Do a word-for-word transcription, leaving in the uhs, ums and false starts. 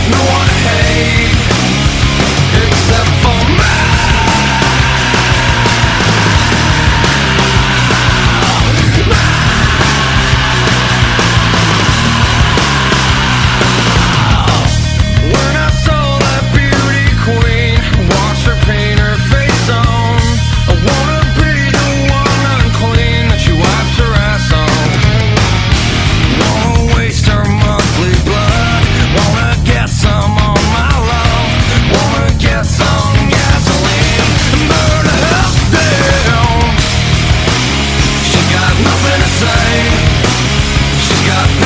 no one to hate except for me. When I saw that beauty queen, watched her paint her face on, I wanna be the one unclean that she wipes her ass on. Wanna waste her monthly blood, wanna get some on my love, wanna get some gasoline and burn the house down. She got nothing to say, she's got